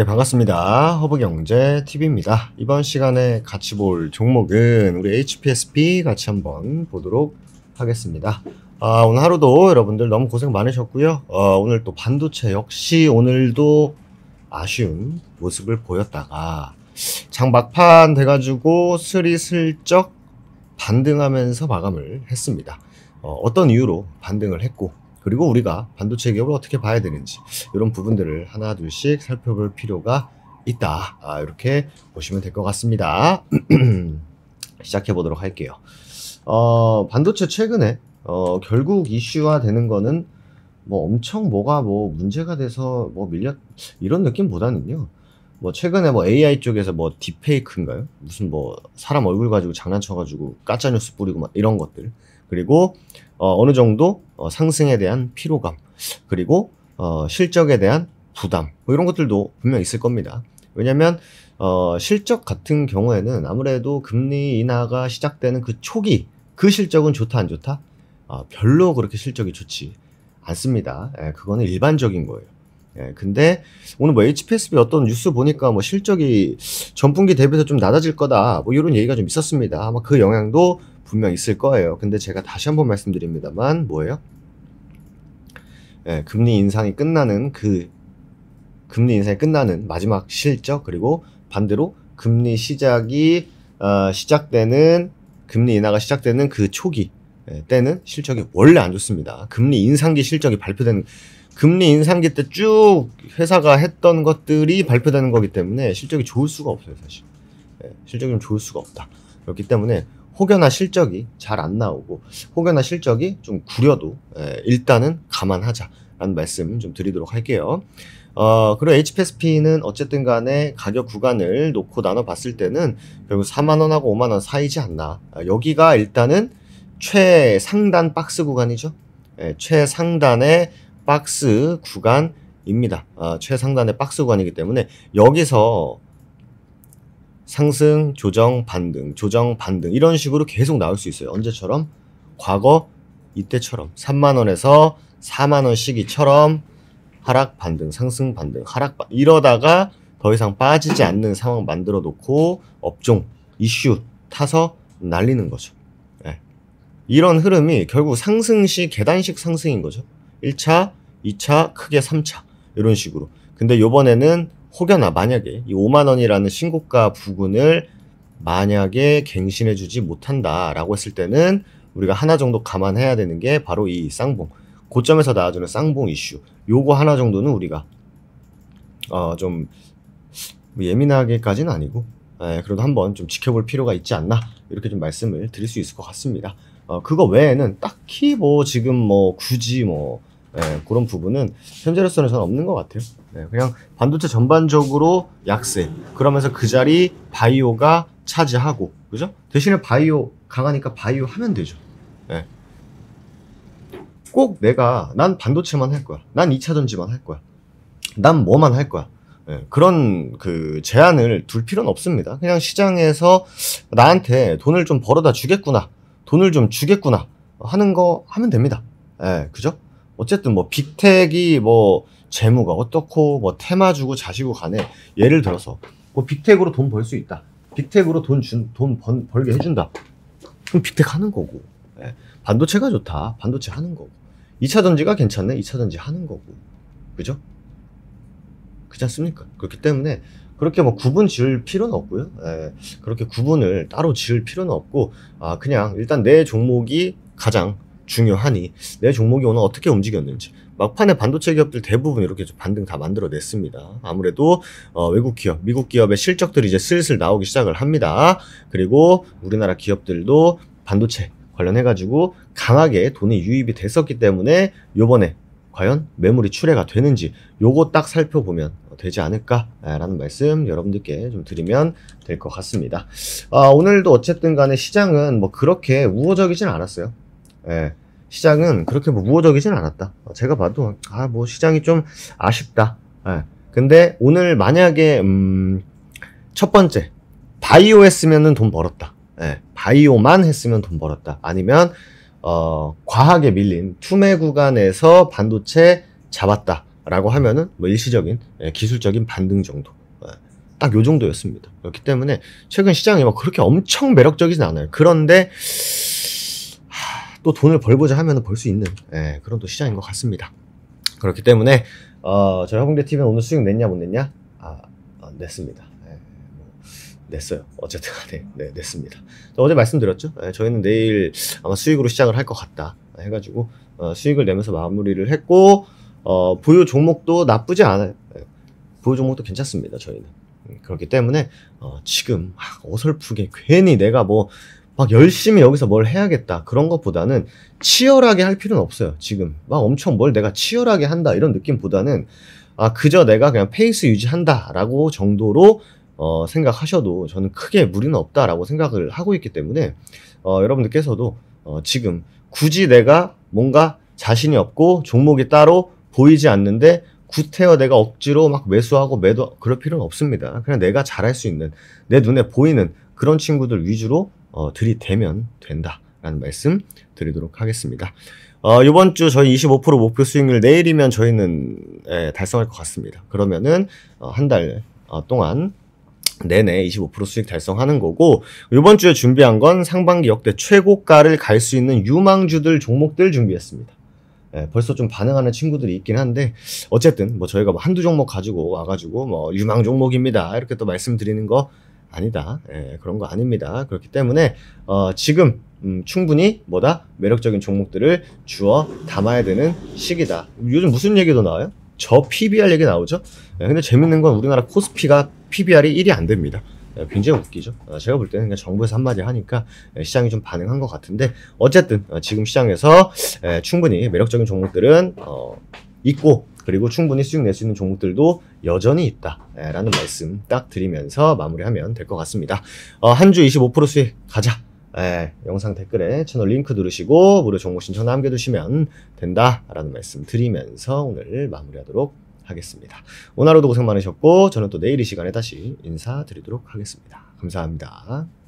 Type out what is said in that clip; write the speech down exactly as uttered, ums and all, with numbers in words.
네, 반갑습니다. 허브경제티비입니다. 이번 시간에 같이 볼 종목은 우리 에이치피에스피 같이 한번 보도록 하겠습니다. 아, 오늘 하루도 여러분들 너무 고생 많으셨고요. 어, 오늘 또 반도체 역시 오늘도 아쉬운 모습을 보였다가 장 막판 돼가지고 스리슬쩍 반등하면서 마감을 했습니다. 어, 어떤 이유로 반등을 했고, 그리고 우리가 반도체 기업을 어떻게 봐야 되는지 이런 부분들을 하나 둘씩 살펴볼 필요가 있다. 아, 이렇게 보시면 될 것 같습니다. 시작해 보도록 할게요. 어, 반도체 최근에 어, 결국 이슈화 되는 거는 뭐 엄청 뭐가 뭐 문제가 돼서 뭐 밀렸 이런 느낌보다는요. 뭐 최근에 뭐 에이아이 쪽에서 뭐 딥페이크인가요? 무슨 뭐 사람 얼굴 가지고 장난쳐가지고 가짜뉴스 뿌리고 막 이런 것들. 그리고 어, 어느 정도 어, 상승에 대한 피로감, 그리고 어, 실적에 대한 부담, 뭐 이런 것들도 분명 있을 겁니다. 왜냐면 어, 실적 같은 경우에는 아무래도 금리 인하가 시작되는 그 초기, 그 실적은 좋다 안 좋다? 어, 별로 그렇게 실적이 좋지 않습니다. 예, 그거는 일반적인 거예요. 예, 근데 오늘 뭐 에이치피에스피 어떤 뉴스 보니까 뭐 실적이 전분기 대비해서 좀 낮아질 거다, 뭐 이런 얘기가 좀 있었습니다. 아마 그 영향도 분명 있을 거예요. 근데 제가 다시 한번 말씀드립니다만 뭐예요? 예, 금리 인상이 끝나는 그 금리 인상이 끝나는 마지막 실적, 그리고 반대로 금리 시작이 어, 시작되는 금리 인하가 시작되는 그 초기 예, 때는 실적이 원래 안 좋습니다. 금리 인상기 실적이 발표되는 금리 인상기 때 쭉 회사가 했던 것들이 발표되는 거기 때문에 실적이 좋을 수가 없어요, 사실. 예, 실적이 좀 좋을 수가 없다. 그렇기 때문에 혹여나 실적이 잘 안 나오고 혹여나 실적이 좀 구려도 예, 일단은 감안하자라는 말씀 좀 드리도록 할게요. 어, 그리고 에이치피에스피는 어쨌든 간에 가격 구간을 놓고 나눠 봤을 때는 결국 사만 원하고 오만 원 사이지 않나. 아, 여기가 일단은 최상단 박스 구간이죠. 예, 최상단의 박스 구간입니다. 아, 최상단의 박스 구간이기 때문에 여기서 상승, 조정, 반등, 조정, 반등 이런 식으로 계속 나올 수 있어요. 언제처럼? 과거 이때처럼 삼만 원에서 사만 원 시기처럼 하락, 반등, 상승, 반등, 하락, 반등 이러다가 더 이상 빠지지 않는 상황 만들어 놓고 업종, 이슈 타서 날리는 거죠. 네. 이런 흐름이 결국 상승시 계단식 상승인 거죠. 일 차, 이 차, 크게 삼 차 이런 식으로. 근데 요번에는 혹여나 만약에 이 오만 원이라는 신고가 부근을 만약에 갱신해주지 못한다라고 했을 때는 우리가 하나 정도 감안해야 되는 게 바로 이 쌍봉, 고점에서 나와주는 쌍봉 이슈, 요거 하나 정도는 우리가 어 좀 예민하게까지는 아니고 에, 그래도 한번 좀 지켜볼 필요가 있지 않나, 이렇게 좀 말씀을 드릴 수 있을 것 같습니다. 어, 그거 외에는 딱히 뭐 지금 뭐 굳이 뭐 예, 그런 부분은 현재로서는 저는 없는 것 같아요. 예, 그냥 반도체 전반적으로 약세, 그러면서 그 자리 바이오가 차지하고, 그죠? 대신에 바이오 강하니까 바이오 하면 되죠. 예. 꼭 내가 난 반도체만 할 거야, 난 이 차 전지만 할 거야, 난 뭐만 할 거야, 예, 그런 그 제한을 둘 필요는 없습니다. 그냥 시장에서 나한테 돈을 좀 벌어다 주겠구나, 돈을 좀 주겠구나 하는 거 하면 됩니다. 예, 그죠? 어쨌든 뭐 빅텍이 뭐 재무가 어떻고 뭐 테마 주고 자시고 간에 예를 들어서 뭐 빅텍으로 돈 벌 수 있다, 빅텍으로 돈 준 돈 벌게 해준다, 그럼 빅텍 하는 거고, 예. 반도체가 좋다, 반도체 하는 거고, 이 차 전지가 괜찮네, 이 차 전지 하는 거고, 그죠? 그렇지 않습니까? 그렇기 때문에 그렇게 뭐 구분 지을 필요는 없고요. 예. 그렇게 구분을 따로 지을 필요는 없고, 아, 그냥 일단 내 종목이 가장 중요하니 내 종목이 오늘 어떻게 움직였는지, 막판에 반도체 기업들 대부분 이렇게 좀 반등 다 만들어냈습니다. 아무래도 어, 외국 기업, 미국 기업의 실적들이 이제 슬슬 나오기 시작을 합니다. 그리고 우리나라 기업들도 반도체 관련해가지고 강하게 돈이 유입이 됐었기 때문에 요번에 과연 매물이 출회가 되는지 요거 딱 살펴보면 되지 않을까라는 말씀 여러분들께 좀 드리면 될 것 같습니다. 아, 오늘도 어쨌든 간에 시장은 뭐 그렇게 우호적이진 않았어요. 예, 시장은 그렇게 뭐 우호적이진 않았다. 제가 봐도 아, 뭐 시장이 좀 아쉽다. 예, 근데 오늘 만약에 음, 첫 번째 바이오 했으면은 돈 벌었다. 예, 바이오만 했으면 돈 벌었다. 아니면 어, 과하게 밀린 투매 구간에서 반도체 잡았다. 라고 하면은 뭐 일시적인 예, 기술적인 반등 정도. 예, 딱 요 정도였습니다. 그렇기 때문에 최근 시장이 막 그렇게 엄청 매력적이진 않아요. 그런데 하, 또 돈을 벌고자 하면 벌 수 있는 예, 그런 또 시장인 것 같습니다. 그렇기 때문에 어, 저희 허공대티비는 오늘 수익 냈냐 못 냈냐? 아, 아 냈습니다. 예, 뭐, 냈어요. 어쨌든 간에 네, 냈습니다. 어제 말씀드렸죠. 예, 저희는 내일 아마 수익으로 시작을 할 것 같다 해가지고 어, 수익을 내면서 마무리를 했고 어, 보유 종목도 나쁘지 않아요. 예, 보유 종목도 괜찮습니다. 저희는. 음, 그렇기 때문에 어, 지금 어설프게 괜히 내가 뭐 막 열심히 여기서 뭘 해야겠다 그런 것보다는 치열하게 할 필요는 없어요. 지금 막 엄청 뭘 내가 치열하게 한다 이런 느낌보다는 아 그저 내가 그냥 페이스 유지한다 라고 정도로 어, 생각하셔도 저는 크게 무리는 없다 라고 생각을 하고 있기 때문에 어, 여러분들께서도 어, 지금 굳이 내가 뭔가 자신이 없고 종목이 따로 보이지 않는데 구태여 내가 억지로 막 매수하고 매도 그럴 필요는 없습니다. 그냥 내가 잘할 수 있는 내 눈에 보이는 그런 친구들 위주로 어, 들이대면 된다라는 말씀 드리도록 하겠습니다. 어, 이번 주 저희 이십오 퍼센트 목표 수익률 내일이면 저희는 예, 달성할 것 같습니다. 그러면은 어, 한 달 어, 동안 내내 이십오 퍼센트 수익 달성하는 거고 이번 주에 준비한 건 상반기 역대 최고가를 갈 수 있는 유망주들 종목들 준비했습니다. 예, 벌써 좀 반응하는 친구들이 있긴 한데 어쨌든 뭐 저희가 뭐 한두 종목 가지고 와가지고 뭐 유망 종목입니다 이렇게 또 말씀드리는 거 아니다. 예, 그런 거 아닙니다. 그렇기 때문에 어, 지금 음, 충분히 뭐다 매력적인 종목들을 주어 담아야 되는 시기다. 요즘 무슨 얘기도 나와요? 저 피비알 얘기 나오죠? 예, 근데 재밌는 건 우리나라 코스피가 피비알이 일이 안 됩니다. 예, 굉장히 웃기죠. 어, 제가 볼 때는 그냥 정부에서 한마디 하니까 예, 시장이 좀 반응한 것 같은데 어쨌든 어, 지금 시장에서 예, 충분히 매력적인 종목들은 어, 있고 그리고 충분히 수익 낼 수 있는 종목들도 여전히 있다 예, 라는 말씀 딱 드리면서 마무리하면 될 것 같습니다. 어, 한 주 이십오 퍼센트 수익 가자. 예, 영상 댓글에 채널 링크 누르시고 무료 정보 신청 남겨두시면 된다라는 말씀 드리면서 오늘 마무리하도록 하겠습니다. 오늘 하루도 고생 많으셨고 저는 또 내일 이 시간에 다시 인사드리도록 하겠습니다. 감사합니다.